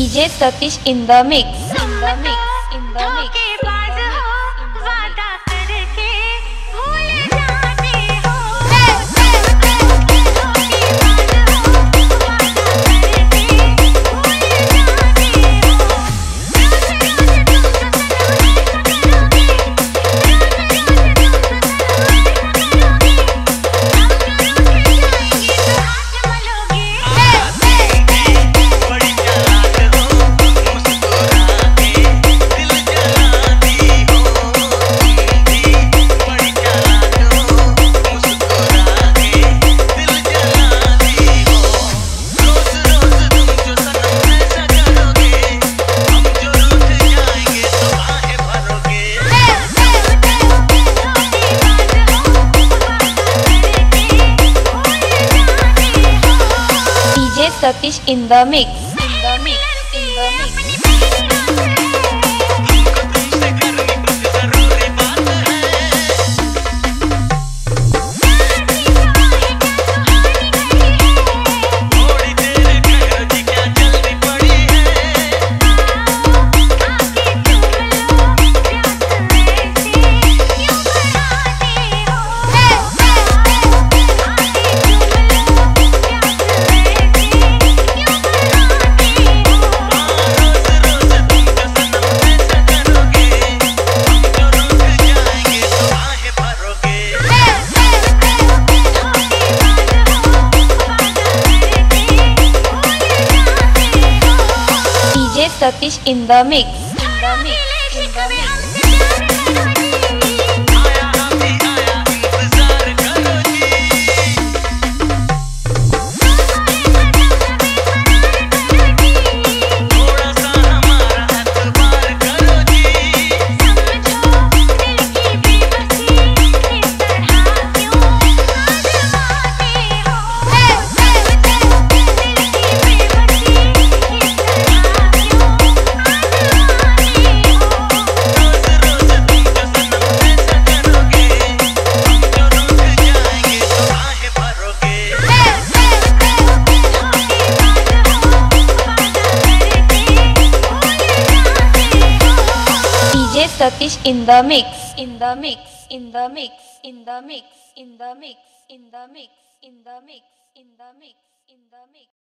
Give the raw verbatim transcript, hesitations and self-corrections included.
J Satish in the mix. In the mix. In the mix. धोखेबाज हो, वादा करके भूल जाते हो। धोखेबाज हो, वादा करके भूल जाते हो। रोज रोज तुम तो सनम ऐसा करोगे, रोज रोज तुम तो सनम ऐसा करोगे। हम जो रूठ जाएंगे तो हाथ मलोगे। बड़ी चालाक हो, मुस्कुरा के दिल जलाती हो। तुम भी बड़ी चालाक हो, मुस्कुरा के दिल जलाती हो। रोज रोज तुम जो सनम ऐसा करोगे, हम जो रूठ जाएंगे तो बाहें भरोगे। D J Satish in the mix. In the mix. In the mix. तुमको तुमसे करनी कुछ जरूरी बात है। थोड़ी देर ठहरो जी, क्या जल्दी पड़ी है। रोज रोज तुम जो सनम ऐसा करोगे, हम जो रूठ जाएंगे तो बाहें भरोगे। D J Satish in the mix. In the mix. In the mix. आया अभी आया, इंतजार करो जी। थोड़ा सा हमारा एतबार करो जी। रोज रोज तुम जो सनम ऐसा करोगे, हम जो रूठ जाएंगे तो बाहें भरोगे। D J Satish in the mix. In the mix. In the mix. In the mix. In the mix. In the mix. In the mix. In the mix. In the mix.